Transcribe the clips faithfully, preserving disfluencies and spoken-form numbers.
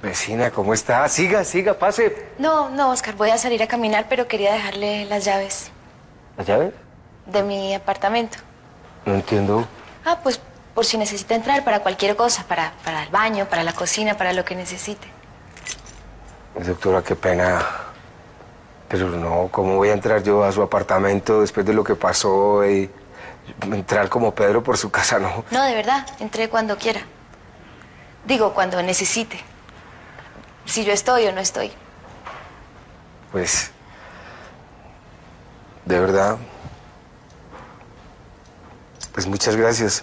Vecina, ¿cómo está? Siga, siga, pase. No, no, Oscar, voy a salir a caminar, pero quería dejarle las llaves. ¿Las llaves? De mi apartamento. No entiendo. Ah, pues por si necesita entrar para cualquier cosa, para, para el baño, para la cocina, para lo que necesite. Doctora, qué pena. Pero no, ¿cómo voy a entrar yo a su apartamento después de lo que pasó y entrar como Pedro por su casa? No. No, de verdad, entre cuando quiera. Digo, cuando necesite. Si yo estoy o no estoy. Pues, de verdad, pues muchas gracias.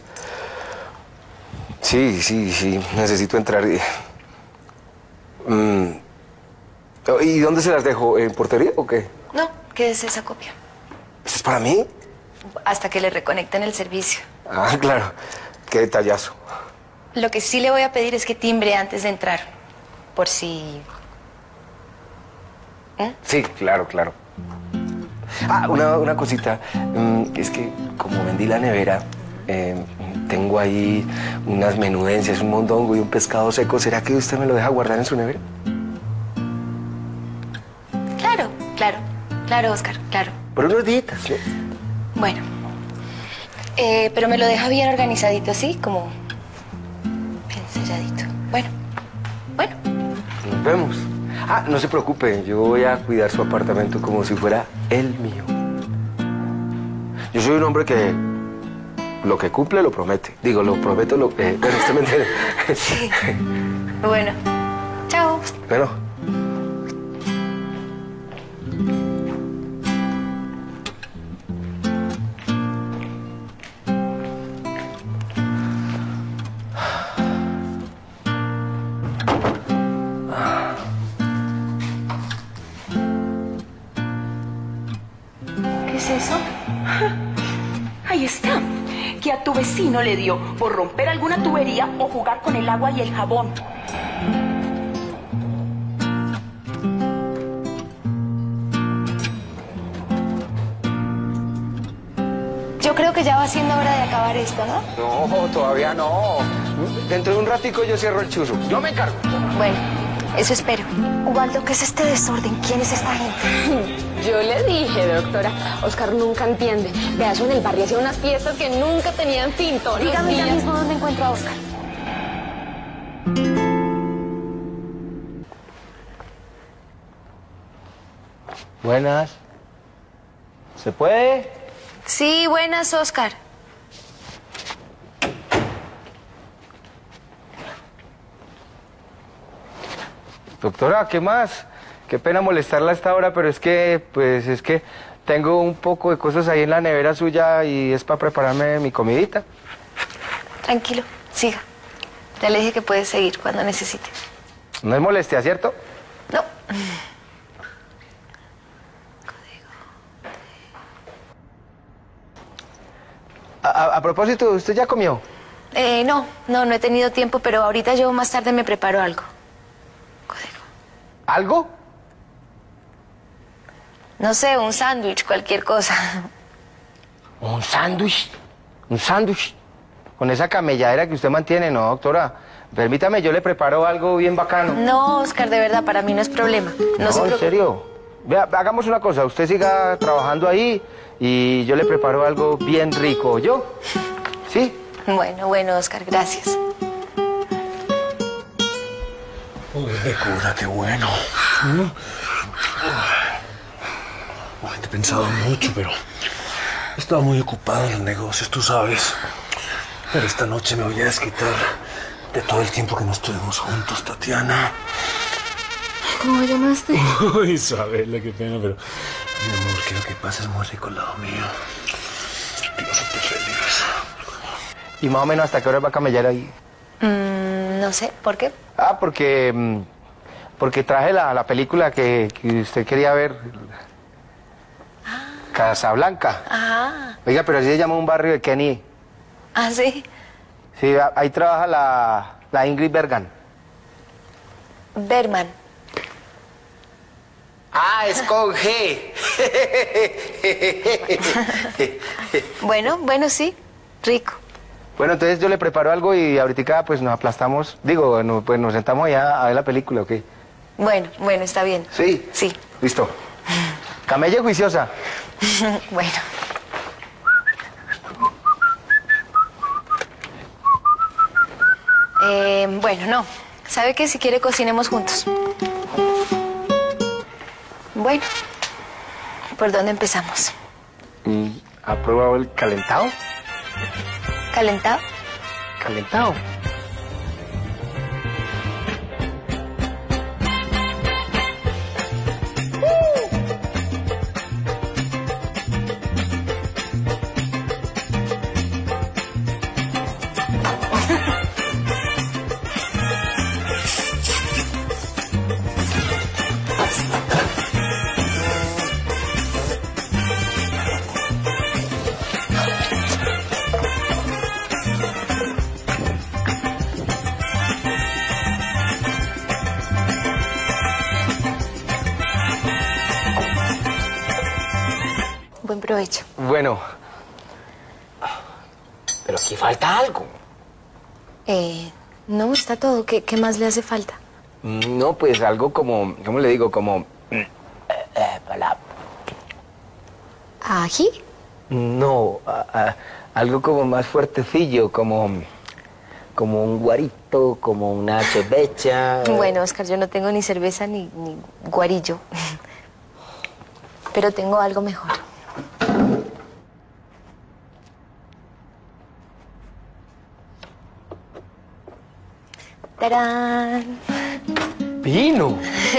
Sí, sí, sí, necesito entrar. Mm. ¿Y dónde se las dejo? ¿En portería o qué? No, quédese esa copia. ¿Eso es para mí? Hasta que le reconecten el servicio. Ah, claro, qué detallazo. Lo que sí le voy a pedir es que timbre antes de entrar, por si... ¿Eh? Sí, claro, claro. Ah, una, una cosita. Mm, es que como vendí la nevera, eh, tengo ahí unas menudencias, un mondongo y un pescado seco. ¿Será que usted me lo deja guardar en su nevera? Claro, claro, claro, Oscar, claro. Por unos días, ¿no? Bueno, eh, pero me lo deja bien organizadito, ¿sí? Como bien selladito. Bueno, bueno. Nos vemos. Ah, no se preocupe, yo voy a cuidar su apartamento como si fuera el mío. Yo soy un hombre que lo que cumple lo promete. Digo, lo prometo, lo que... Eh, bueno, usted me entiende. Sí. Bueno, chao. Bueno. ¿Qué es eso? Ahí está. Que a tu vecino le dio por romper alguna tubería o jugar con el agua y el jabón. Yo creo que ya va siendo hora de acabar esto, ¿no? No, todavía no. Dentro de un ratico yo cierro el chuzo. Yo me encargo. Bueno, eso espero. Ubaldo, ¿qué es este desorden? ¿Quién es esta gente? Yo le dije, doctora, Oscar nunca entiende. Vea, eso en el barrio hacía unas fiestas que nunca tenían fin todos los Dígame ya días. mismo dónde encuentro a Oscar. Buenas. ¿Se puede? Sí, buenas, Oscar. Doctora, ¿qué más? Qué pena molestarla a esta hora, pero es que, pues, es que tengo un poco de cosas ahí en la nevera suya y es para prepararme mi comidita. Tranquilo, siga. Ya le dije que puede seguir cuando necesite. No es molestia, ¿cierto? No. A, a, a propósito, ¿usted ya comió? Eh, no, no, no he tenido tiempo, pero ahorita yo más tarde me preparo algo. Código. ¿Algo? No sé, un sándwich, cualquier cosa. ¿Un sándwich? ¿Un sándwich? Con esa camelladera que usted mantiene, no, doctora. Permítame, yo le preparo algo bien bacano. No, Oscar, de verdad, para mí no es problema. No, No, se en preocupe. serio. Vea, hagamos una cosa, usted siga trabajando ahí y yo le preparo algo bien rico, ¿yo? ¿Sí? Bueno, bueno, Oscar, gracias. Uy, qué cura, qué bueno. Ay, te he pensado mucho, pero he estado muy ocupado en los negocios, tú sabes. Pero esta noche me voy a desquitar de todo el tiempo que no estuvimos juntos, Tatiana. ¿Cómo me llamaste? Uy, Isabela, qué pena, pero... Mi amor, quiero que pases muy rico al lado mío. Quiero serte feliz. ¿Y más o menos hasta qué hora va a camellar ahí? Mm, no sé, ¿por qué? Ah, porque... mm, Porque traje la, la película que, que usted quería ver. Casablanca. Ah, Oiga, pero así se llama un barrio de Kenny. ah, sí. Sí, a- ahí trabaja la, la Ingrid Bergman. Berman. Ah, es con G. Bueno, bueno, sí. Rico. Bueno, entonces yo le preparo algo y ahorita pues nos aplastamos. Digo, no, pues nos sentamos allá a ver la película, ¿ok? Bueno, bueno, está bien. ¿Sí? Sí. Listo. Camella juiciosa. Bueno. Eh, bueno, no. ¿Sabe qué? Si quiere cocinemos juntos. Bueno. ¿Por dónde empezamos? Mm, ¿Ha probado el calentado? ¿Calentado? Calentado. Buen provecho. Bueno. Pero aquí falta algo. Eh, no, está todo. ¿Qué, qué más le hace falta? No, pues algo como, ¿cómo le digo? Como... eh, eh, para- ¿Ají? No, a- a- algo como más fuertecillo, como... Como un guarito, como una chevecha. Bueno, Oscar, yo no tengo ni cerveza ni, ni guarillo. Pero tengo algo mejor. ¡Tarán! ¡Vino!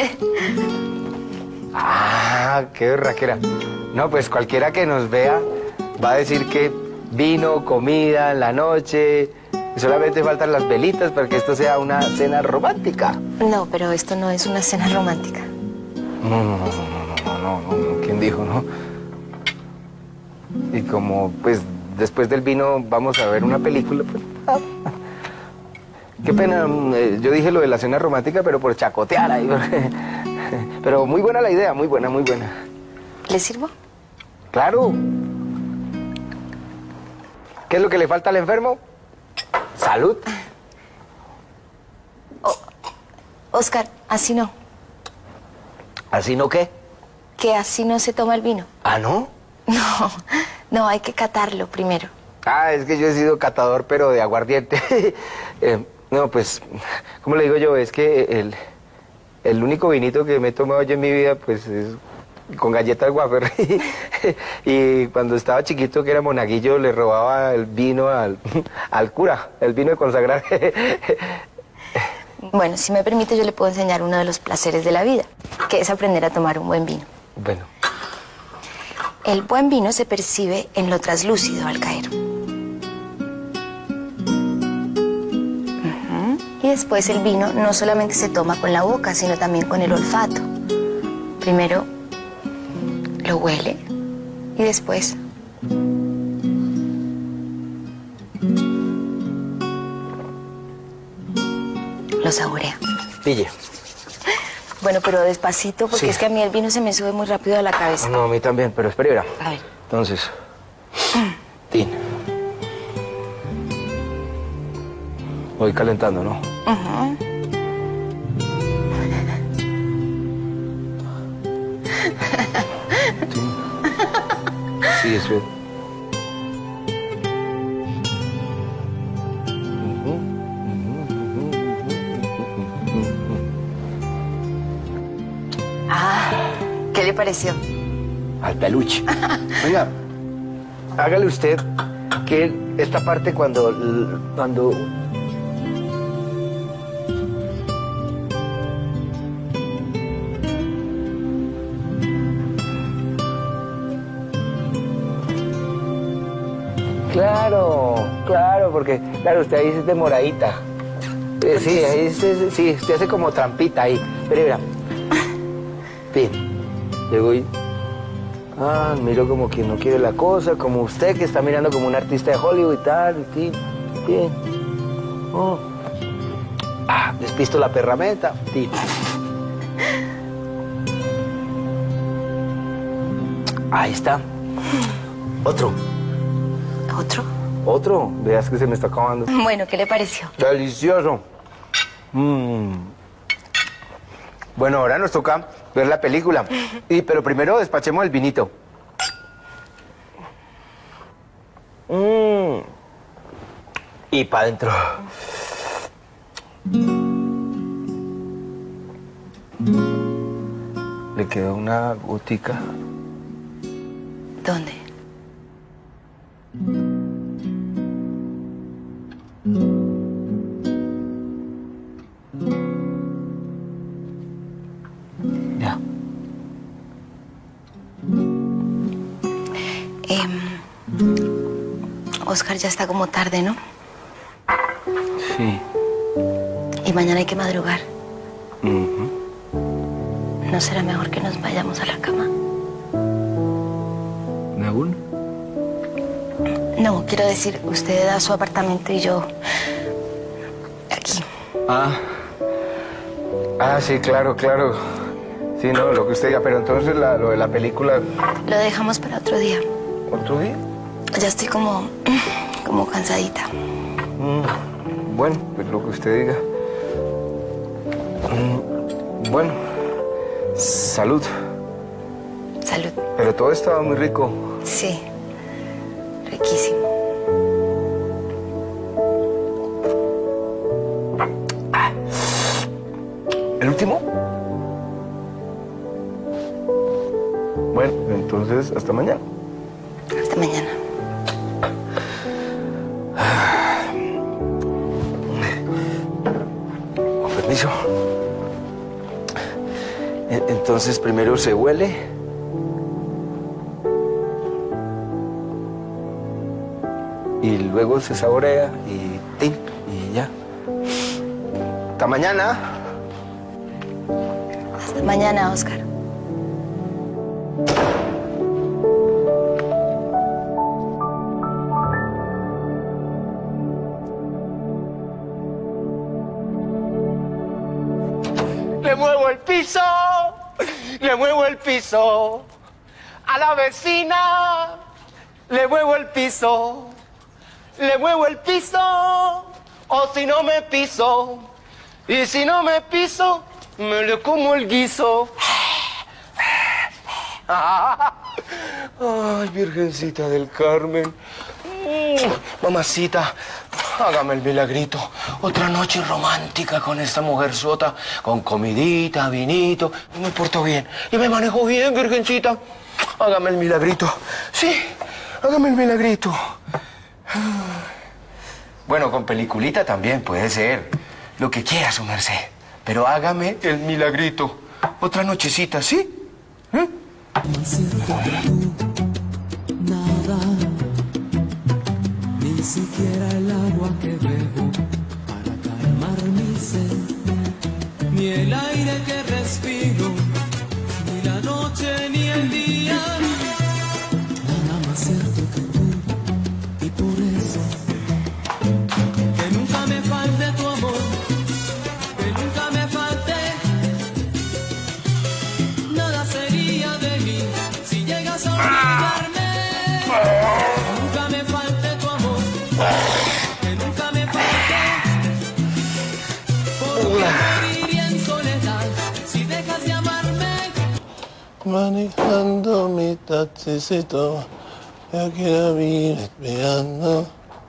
¡Ah, qué berraquera! No, pues cualquiera que nos vea va a decir que vino, comida en la noche... Solamente faltan las velitas para que esto sea una cena romántica. No, pero esto no es una cena romántica. No, no, no, no, no, no, no, ¿quién dijo, no? Y como, pues, después del vino vamos a ver una película, pues... ah. Qué pena, eh, yo dije lo de la cena romántica, pero por chacotear ahí. Pero muy buena la idea, muy buena, muy buena. ¿Le sirvo? Claro. ¿Qué es lo que le falta al enfermo? Salud. Oh, Oscar, así no. ¿Así no qué? Que así no se toma el vino. ¿Ah, no? No, no, hay que catarlo primero. Ah, es que yo he sido catador, pero de aguardiente. eh, no, pues, ¿cómo le digo yo? Es que el, el único vinito que me he tomado yo en mi vida, pues, es con galletas wafer. Y cuando estaba chiquito, que era monaguillo, le robaba el vino al, al cura, el vino de consagrar. Bueno, si me permite, yo le puedo enseñar uno de los placeres de la vida, que es aprender a tomar un buen vino. Bueno. El buen vino se percibe en lo traslúcido al caer. Ujú. Y después el vino no solamente se toma con la boca, sino también con el olfato. Primero lo huele y después lo saborea. Pille. Bueno, pero despacito, porque Sí. es que a mí el vino se me sube muy rápido a la cabeza. No, a mí también, pero espera, verá. A ver. Entonces, Tin. Voy calentando, ¿no? Ujú. Sí, es bien. Ah, ¿qué le pareció? Al peluche. Venga, hágale usted que esta parte cuando... cuando... Claro, claro, porque, claro, usted ahí es de moradita. Eh, sí, ahí se, sí, usted hace como trampita ahí. Pero mira, bien, llego y... Ah, miro como quien no quiere la cosa, como usted que está mirando como un artista de Hollywood y tal, y bien. Oh. Ah, despisto la perramenta, sí. Ahí está. Otro. ¿Otro? Otro, veas que se me está acabando. Bueno, ¿qué le pareció? Delicioso. Mm. Bueno, ahora nos toca ver la película. Y, pero primero despachemos el vinito. Mm. Y para adentro. Le quedó una gotica. ¿Dónde? Ya. Eh, Oscar, ya está como tarde, ¿no? Sí. Y mañana hay que madrugar. Uh-huh. ¿No será mejor que nos vayamos a la cama? ¿De una? No, quiero decir, usted da su apartamento y yo... aquí. Ah. Ah, sí, claro, claro. Sí, no, lo que usted diga. Pero entonces la, lo de la película... Lo dejamos para otro día. ¿Otro día? Ya estoy como... como cansadita. Mm, bueno, pues lo que usted diga. Mm, bueno, salud. Salud. Pero todo estaba muy rico. Sí. Riquísimo. ¿El último? Bueno, entonces, hasta mañana. Hasta mañana. Con permiso. Entonces, primero se huele. Y luego se saborea y tin, y ya. Hasta mañana. Hasta mañana, Oscar. Le muevo el piso, le muevo el piso. A la vecina, le muevo el piso. Le muevo el piso, o si no me piso. Y si no me piso, me le como el guiso. Ay, Virgencita del Carmen. Mamacita, hágame el milagrito. Otra noche romántica con esta mujer sota, con comidita, vinito. Me porto bien y me manejo bien, Virgencita. Hágame el milagrito. Sí, hágame el milagrito. Bueno, con peliculita también puede ser. Lo que quiera, su merced. Pero hágame el milagrito. Otra nochecita, ¿sí? ¿Eh? Nada, ni siquiera el agua que bebo para calmar mi sed, ni el aire que respiro, ni la noche ni el día. Nada más cierto que tú, y por eso que nunca me falte tu amor, que nunca me falte. Nada sería de mí si llegas a olvidarme. Que nunca me falte tu amor, que nunca me falte. Porque moriría en soledad si dejas de amarme. Manejando mi taxicito, aquí la vi esperando.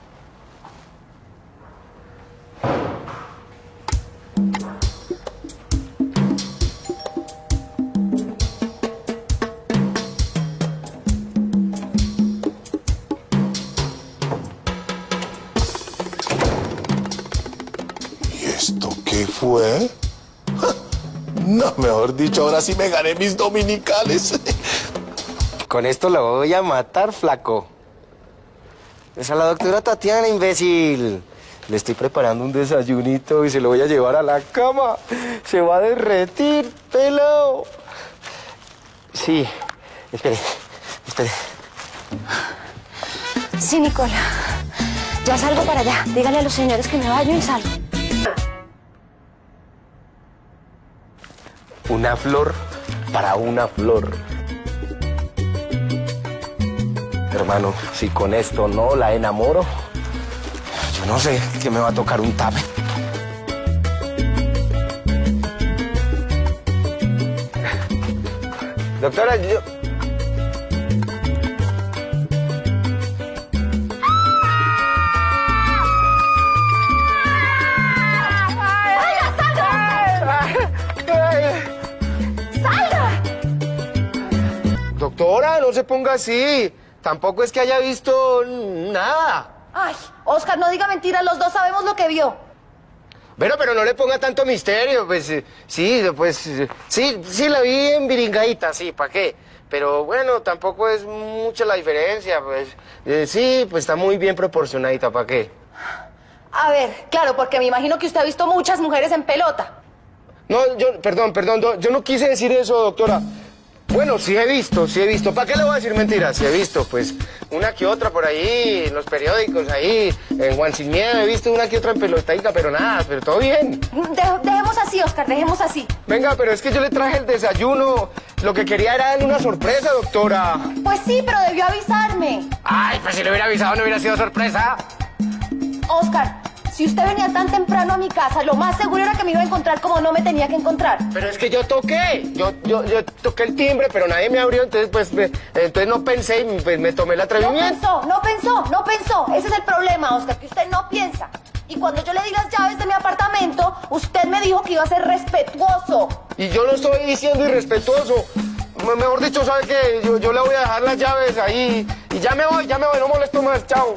¿Y esto qué fue? No, mejor dicho, ahora sí me gané mis dominicales. Con esto lo voy a matar, flaco. Es a la doctora Tatiana, imbécil. Le estoy preparando un desayunito y se lo voy a llevar a la cama. Se va a derretir, pelo. Sí, espere, espere. Sí, Nicola. Ya salgo para allá. Dígale a los señores que me baño y salgo. Una flor para una flor. Hermano, si con esto no la enamoro, Yo no sé, que me va a tocar un tape. Doctora, yo... Doctora, no se ponga así. Tampoco es que haya visto nada. Ay, Oscar, no diga mentiras, los dos sabemos lo que vio. Bueno, pero no le ponga tanto misterio, pues eh, sí, pues eh, sí, sí la vi en viringadita, sí, ¿para qué? Pero bueno, tampoco es mucha la diferencia, pues eh, sí, pues está muy bien proporcionadita, ¿para qué? A ver, claro, porque me imagino que usted ha visto muchas mujeres en pelota. No, yo, perdón, perdón, do- yo no quise decir eso, doctora. Bueno, sí he visto, sí he visto. ¿Para qué le voy a decir mentiras? Sí he visto, pues, una que otra por ahí, en los periódicos, ahí, en Juan Sin Miedo, he visto una que otra en pelotaica, pero nada, pero todo bien. De- dejemos así, Oscar, dejemos así. Venga, pero es que yo le traje el desayuno. Lo que quería era darle una sorpresa, doctora. Pues sí, pero debió avisarme. Ay, pues si le hubiera avisado no hubiera sido sorpresa. Oscar, si usted venía tan temprano a mi casa, lo más seguro era que me iba a encontrar como no me tenía que encontrar. Pero es que yo toqué, yo, yo, yo toqué el timbre, pero nadie me abrió, entonces pues, me- entonces no pensé y pues me tomé el No atrevimiento. pensó, no pensó, no pensó. Ese es el problema, Oscar, que usted no piensa. Y cuando yo le di las llaves de mi apartamento, usted me dijo que iba a ser respetuoso. Y yo no estoy diciendo irrespetuoso. Me- Mejor dicho, ¿sabe qué? Yo, yo le voy a dejar las llaves ahí y ya me voy, ya me voy, no molesto más, chao.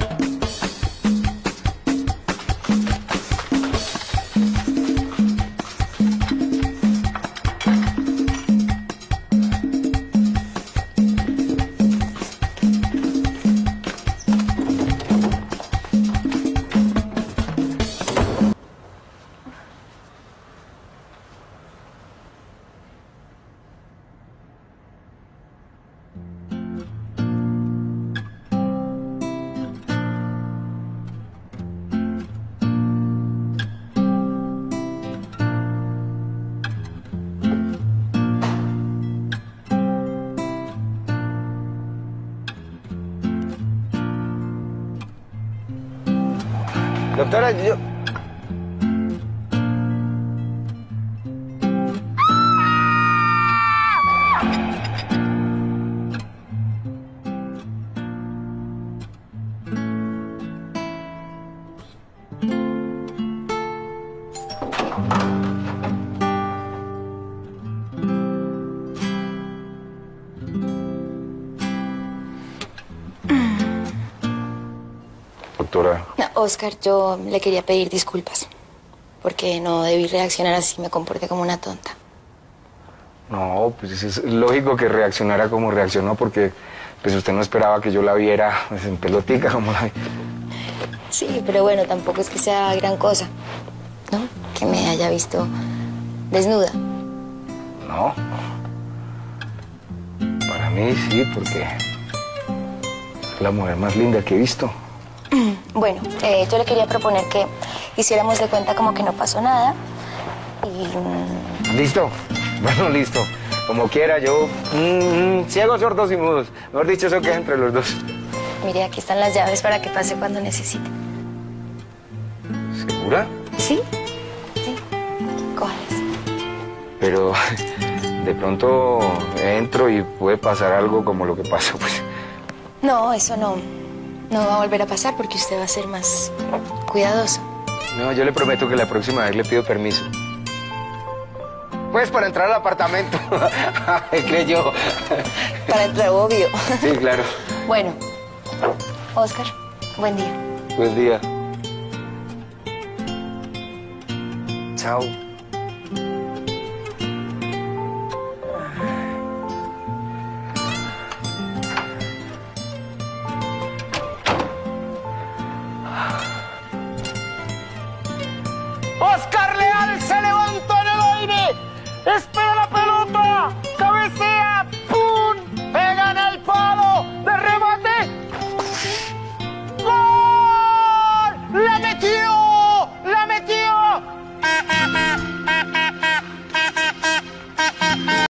Doctora, yo... Doctora... No, Oscar, yo le quería pedir disculpas. Porque no debí reaccionar así, me comporté como una tonta. No, pues es lógico que reaccionara como reaccionó porque pues usted no esperaba que yo la viera pues, en pelotica como la vi. Sí, pero bueno, tampoco es que sea gran cosa, ¿no? Que me haya visto desnuda. No. Para mí sí, porque es la mujer más linda que he visto. Bueno, eh, yo le quería proponer que hiciéramos de cuenta como que no pasó nada y... ¿Listo? Bueno, listo. Como quiera, yo... mm, ciegos, sordos y mudos. Mejor dicho, eso queda entre los dos. Mire, aquí están las llaves para que pase cuando necesite. ¿Segura? ¿Sí? Sí. Cójalas. Pero de pronto entro y puede pasar algo como lo que pasó, pues. No, eso no. No va a volver a pasar porque usted va a ser más cuidadoso. No, yo le prometo que la próxima vez le pido permiso. Pues para entrar al apartamento. Creyó. Para entrar, obvio. Sí, claro. Bueno, Oscar, buen día. Buen día. Chao.